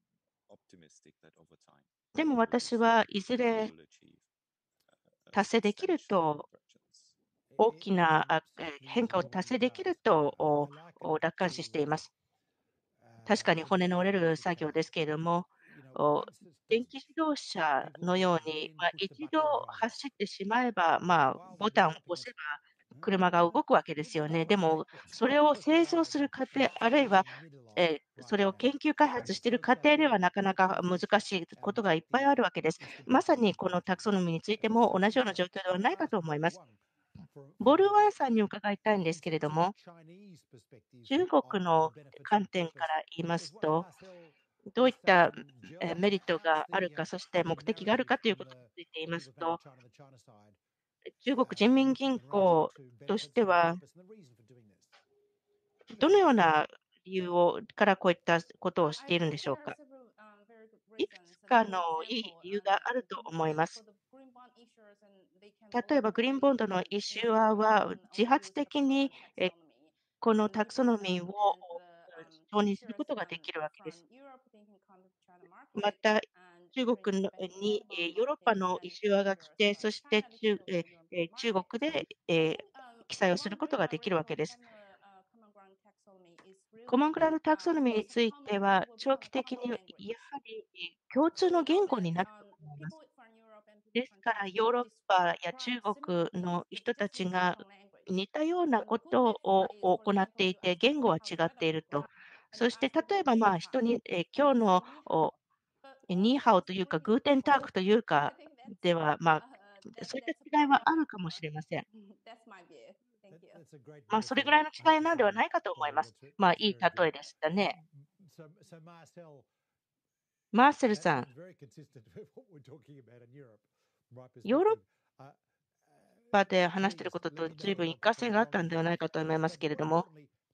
でも私はいずれ達成できると、大きな変化を達成できると楽観視しています。確かに骨の折れる作業ですけれども、電気自動車のように、まあ、一度走ってしまえば、まあ、ボタンを押せば車が動くわけですよね。でも、それを製造する過程、あるいは、えーそれを研究開発している過程ではなかなか難しいことがいっぱいあるわけです。まさにこのタクソノミーについても同じような状況ではないかと思います。ボルワンさんに伺いたいんですけれども、中国の観点から言いますと、どういったメリットがあるか、そして目的があるかということについて言いますと、 中国人民銀行としては、どのような理由をからこういったことをしているんでしょうか。いくつかのいい理由があると思います。例えば、グリーンボンドのイシュアは自発的にえこのタクソノミーを承認することができるわけです。また、中国のにえーヨーロッパのイシュアが来て、そして中えーえー中国でえー記載をすることができるわけです。コモングランドタクソノミーについては、長期的にやはり共通の言語になると思います。ですから、ヨーロッパや中国の人たちが似たようなことを行っていて、言語は違っていると。そして、例えば、まあ、人に、えー今日のおニーハオというか、グーテンタークというかでは、まあ、そういった違いはあるかもしれません。まあ、それぐらいの違いなのではないかと思います。まあ、いい例えでしたね。マーセルさん、ヨーロッパで話していることと随分一過性があったんではないかと思いますけれども、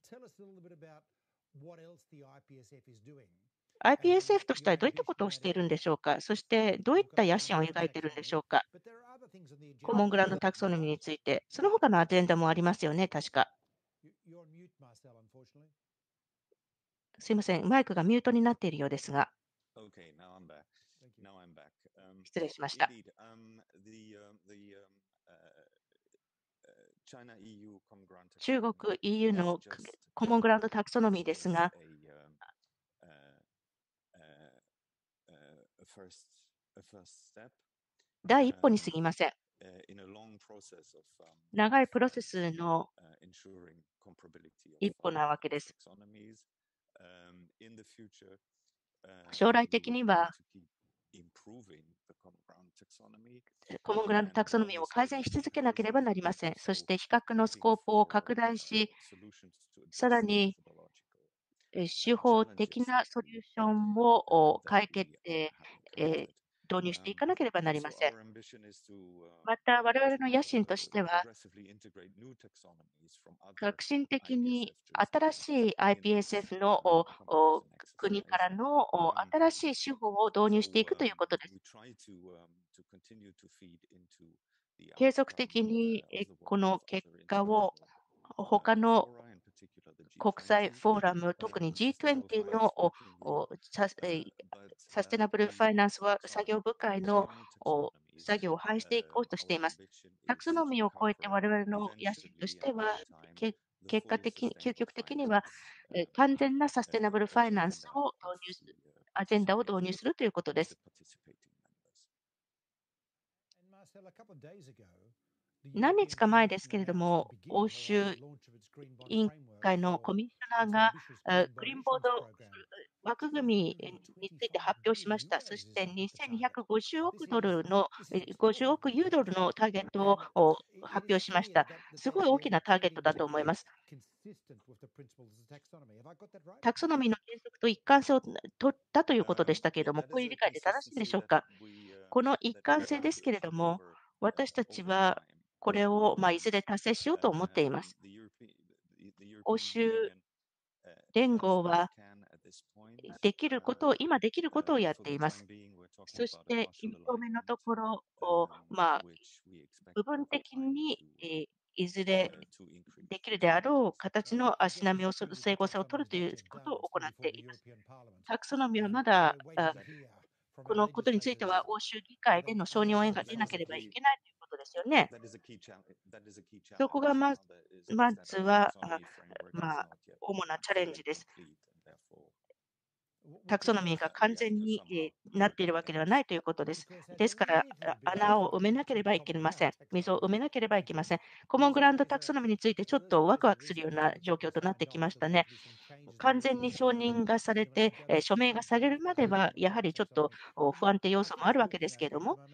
アイピーエスエフ としてはどういったことをしているんでしょうか。そして、どういった野心を描いているんでしょうか。コモングランドタクソノミーについて、その他のアジェンダもありますよね、確か。すいません、マイクがミュートになっているようですが、失礼しました。中国 イーユー のコモングランドタクソノミーですが、第一歩に過ぎません。長いプロセスの一歩なわけです。将来的には、コモングランドタクソノミーを改善し続けなければなりません。そして、比較のスコープを拡大し、さらに手法的なソリューションを解決、えー導入していかなければなりません。また、我々の野心としては、革新的に新しい アイピーエスエフ の国からの新しい手法を導入していくということです。継続的にこの結果を他の国際フォーラム、特に ジートゥエンティー のササステナブルファイナンスは作業部会の作業を排していこうとしています。タクソノミーを超えて我々の野心としては、結果的に、究極的には完全なサステナブルファイナンスを導入する、アジェンダを導入するということです。何日か前ですけれども、欧州委員会のコミッショナーがグリーンボード枠組みについて発表しました。そしてにせんにひゃくごじゅうおくドルの、ごじゅうおくユーロのターゲットを発表しました。すごい大きなターゲットだと思います。タクソノミーの原則と一貫性を取ったということでしたけれども、こういう理解で正しいんでしょうか。この一貫性ですけれども、私たちはこれをまあいずれ達成しようと思っています。欧州連合はできることを、今できることをやっています。そして、当面のところを、まあ、部分的に、えーいずれできるであろう形の足並みをする、整合性を取るということを行っています。タクソノミーはまだ、あこのことについては欧州議会での承認を得なければいけないということですよね。そこがままずは、あまあ、主なチャレンジです。タクソノミーが完全になっているわけではないということです。ですから、穴を埋めなければいけません。溝を埋めなければいけません。コモングランドタクソノミーについてちょっとワクワクするような状況となってきましたね。完全に承認がされて、署名がされるまでは、やはりちょっと不安定要素もあるわけですけれども、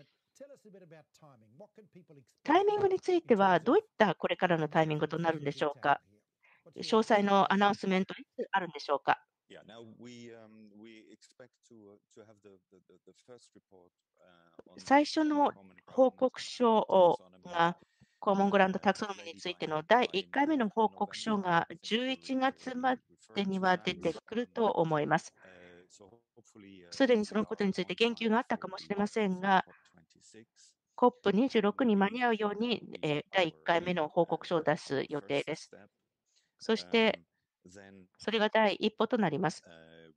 タイミングについては、どういったこれからのタイミングとなるんでしょうか。詳細のアナウンスメントいつあるんでしょうか。 最初の報告書がコモングランドタクソノミについてのだいいっかいめの報告書がじゅういちがつまでには出てくると思います。すでにそのことについて言及があったかもしれませんが、コップにじゅうろく に間に合うように、えー、だいいっかいめの報告書を出す予定です。そして、それが第一歩となります。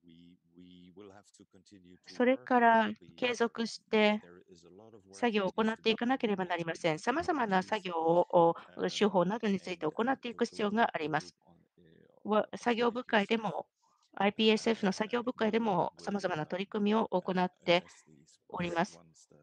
それから継続して作業を行っていかなければなりません。さまざまな作業を、手法などについて行っていく必要があります。作業部会でも、アイピーエスエフ の作業部会でも、さまざまな取り組みを行っております。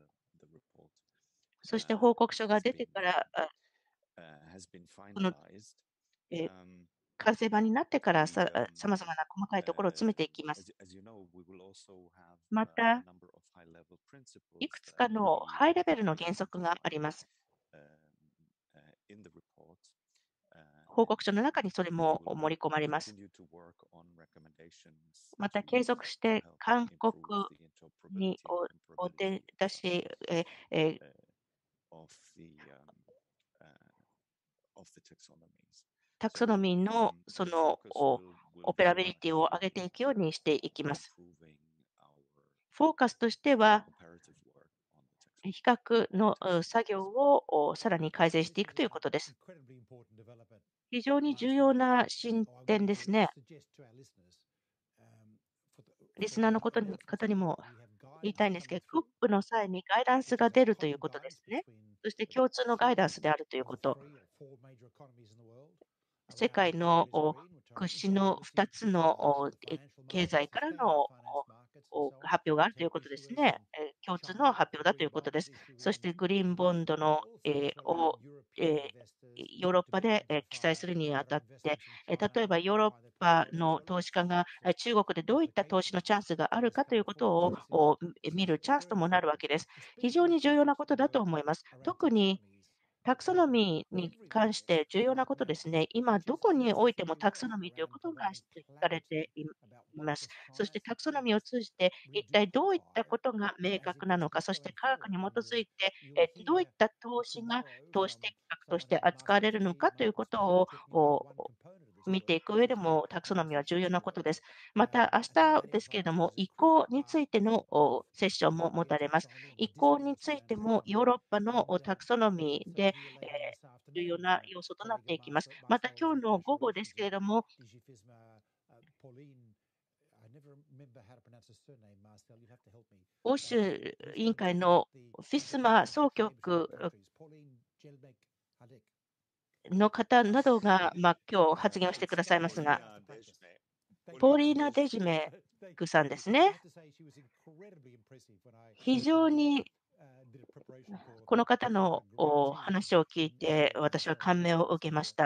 そして報告書が出てから、この、えー完成版になってからさまざまな細かいところを詰めていきます。また、いくつかのハイレベルの原則があります。報告書の中にそれも盛り込まれます。また、継続して勧告にお手出し、ええタクソノミーのそのオペラビリティを上げていくようにしていきます。フォーカスとしては、比較の作業をさらに改善していくということです。非常に重要な進展ですね。リスナーのことに方にも言いたいんですけど、コップの際にガイダンスが出るということですね。そして共通のガイダンスであるということ。世界の屈指のふたつの経済からの発表があるということですね。共通の発表だということです。そしてグリーンボンドの、えー、を、えー、ヨーロッパで、えー、記載するにあたって、えー、例えばヨーロッパの投資家が中国でどういった投資のチャンスがあるかということを見るチャンスともなるわけです。非常に重要なことだと思います。特にタクソノミーに関して重要なことですね。今、どこにおいてもタクソノミーということが指摘されています。そしてタクソノミーを通じて、一体どういったことが明確なのか、そして科学に基づいて、えどういった投資が投資的確として扱われるのかということを見ていく上でもタクソノミーは重要なことです。また、明日ですけれども、移行についてのセッションも持たれます。移行についてもヨーロッパのタクソノミーで、えー、重要な要素となっていきます。また、今日の午後ですけれども、欧州委員会のフィスマ総局の方などが、まあ、今日発言をしてくださいますが、ポーリーナ・デジメグさんですね。非常にこの方の話を聞いて、私は感銘を受けました。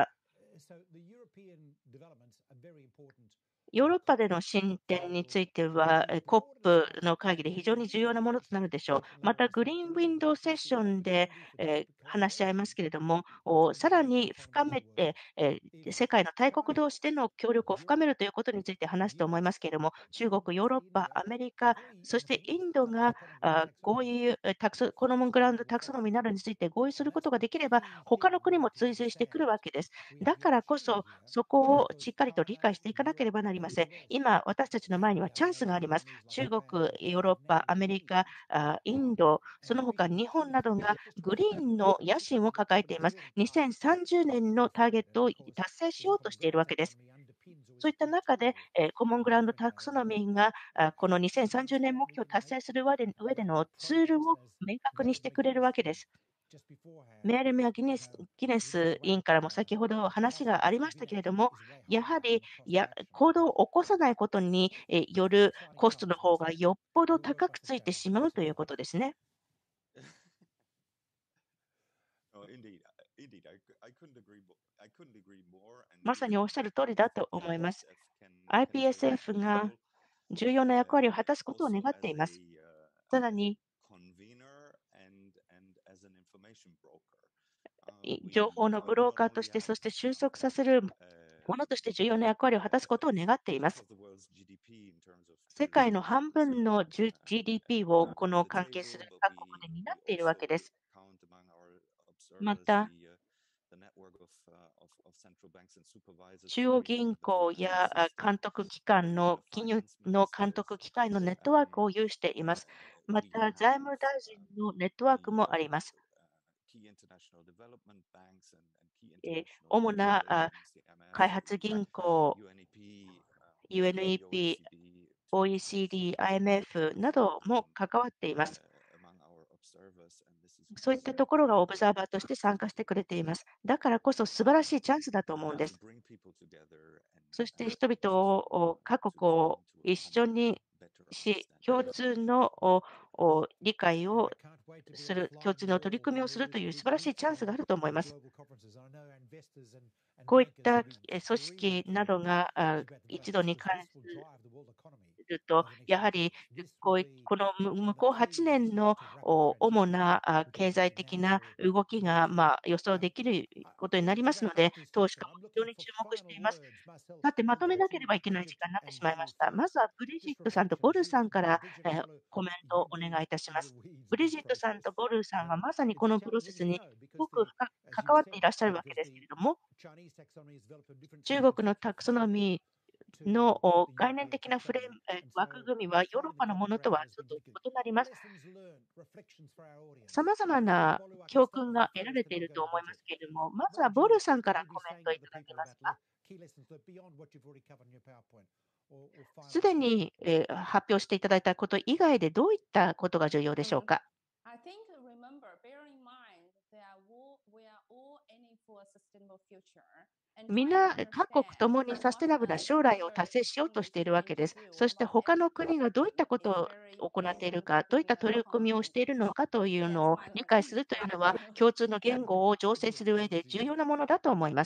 ヨーロッパでの進展については、コップの会議で非常に重要なものとなるでしょう。また、グリーンウィンドウセッションで、えー、話し合いますけれども、さらに深めて、えー、世界の大国同士での協力を深めるということについて話すと思いますけれども、中国、ヨーロッパ、アメリカ、そしてインドがあ合意、タクソコモングランドタクソノミーなどについて合意することができれば、他の国も追随してくるわけです。だからこそ、そこをしっかりと理解していかなければなりません。今、私たちの前にはチャンスがあります。中国、ヨーロッパ、アメリカ、インド、その他日本などがグリーンの野心を抱えています。にせんさんじゅうねんのターゲットを達成しようとしているわけです。そういった中で、コモングランドタクソノミーがこのにせんさんじゅうねん目標を達成する上でのツールを明確にしてくれるわけです。メールやギネスギネス委員からも先ほど話がありましたけれども、やはりや行動を起こさないことによるコストの方がよっぽど高くついてしまうということですね。まさにおっしゃる通りだと思います。アイピーエスエフ が重要な役割を果たすことを願っています。さらに、情報のブローカーとして、そして収束させるものとして重要な役割を果たすことを願っています。世界の半分の ジーディーピー をこの関係する各国で担っているわけです。また、中央銀行や監督機関の金融の監督機関のネットワークを有しています。また、財務大臣のネットワークもあります。えー主なあ開発銀行、ユーエヌイーピー、オーイーシーディー、アイエムエフ なども関わっています。そういったところがオブザーバーとして参加してくれています。だからこそ素晴らしいチャンスだと思うんです。そして人々を、各国を一緒にし、共通のおお理解をする、共通の取り組みをするという素晴らしいチャンスがあると思います。こういったえ組織などがあ一度に関すると、やはりこういこのむ向こうはちねんのお主なあ経済的な動きが、まあ、予想できることになりますので、投資家も非常に注目しています。さて、まとめなければいけない時間になってしまいました。まずはブリジットさんとボルさんから、えーコメントをお願いいたします。ブリジットさんとボルさんはまさにこのプロセスにすごく深く関わっていらっしゃるわけですけれども、中国のタクソノミーのお概念的なフレームえー枠組みはヨーロッパのものとはちょっと異なります。さまざまな教訓が得られていると思いますけれども、まずはボルさんからコメントいただけますか。すでに、えー発表していただいたこと以外でどういったことが重要でしょうか。みんな各国ともにサステナブルな将来を達成しようとしているわけです。そして他の国がどういったことを行っているか、どういった取り組みをしているのかというのを理解するというのは、共通の言語を醸成する上で重要なものだと思います。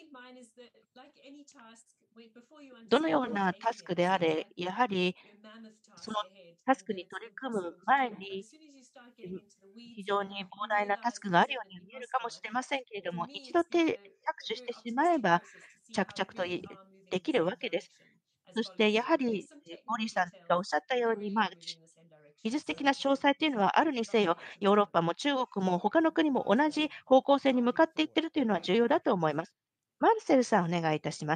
どのようなタスクであれ、やはりそのタスクに取り組む前に、非常に膨大なタスクがあるように見えるかもしれませんけれども、一度手着手してしまえば、着々といできるわけです。そしてやはり、えモリーさんがおっしゃったように、まあ、技術的な詳細というのはあるにせよ、ヨーロッパも中国も他の国も同じ方向性に向かっていっているというのは重要だと思います。マルセルさん、お願いいたします。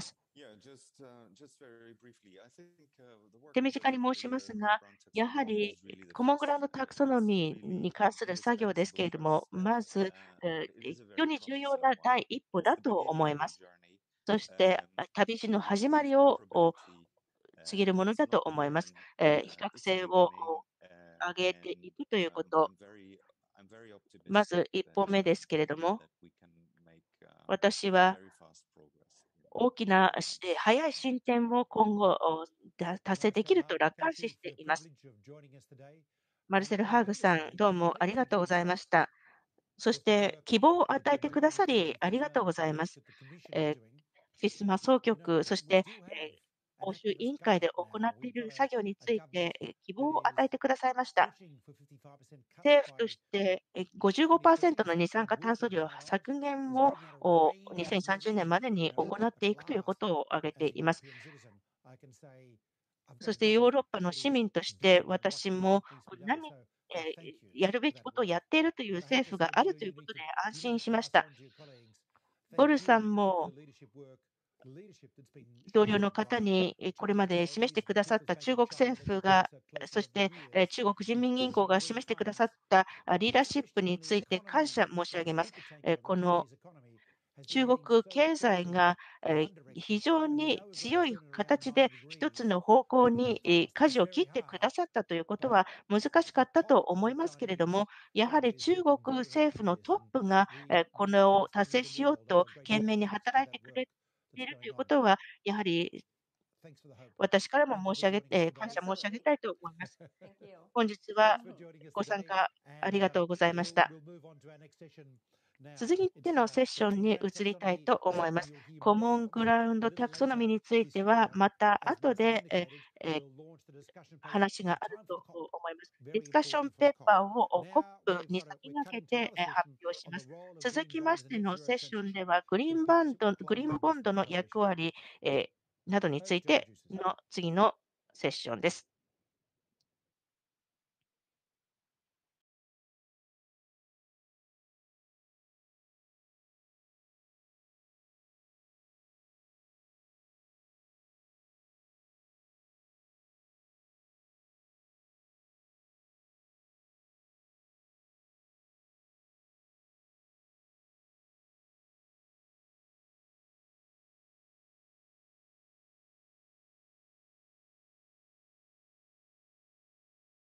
手短に申しますが、やはりコモングラウンドタクソノミーに関する作業ですけれども、まず、えー非常に重要な第一歩だと思います。そして、あ旅路の始まりをお告げるものだと思います。えー比較性をお上げていくということ、まず一歩目ですけれども、私は大きなし早い進展を今後おだ達成できると楽観視しています。マルセル・ハーグさん、どうもありがとうございました。そして希望を与えてくださりありがとうございます。えーフィスマ総局、そして、えー欧州委員会で行っている作業についてえー希望を与えてくださいました。政府としてえーごじゅうごパーセントの二酸化炭素量削減をおにせんさんじゅうねんまでに行っていくということを挙げています。そしてヨーロッパの市民として私も何、えーやるべきことをやっているという政府があるということで安心しました。ボルさんも同僚の方にえーこれまで示してくださった中国政府が、そしてえー中国人民銀行が示してくださったあリーダーシップについて感謝申し上げます。えーこの中国経済がえー非常に強い形で一つの方向にえー舵を切ってくださったということは難しかったと思いますけれども、やはり中国政府のトップがえーこれを達成しようと懸命に働いてくれているということは、やはり私からも申し上げて、感謝申し上げたいと思います。本日はご参加ありがとうございました。 続いてのセッションに移りたいと思います。コモングラウンドタクソノミについては、また後でええ話があると思います。ディスカッションペーパーを コップ に先駆けてえ発表します。続きましてのセッションでは、グリーンバンドグリーンボンドの役割えなどについての次のセッションです。